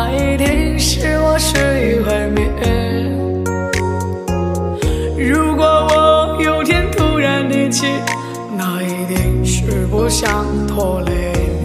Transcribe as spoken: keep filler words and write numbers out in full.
那一定是我事与幻灭。如果我有天突然离弃，那一定是不想拖累。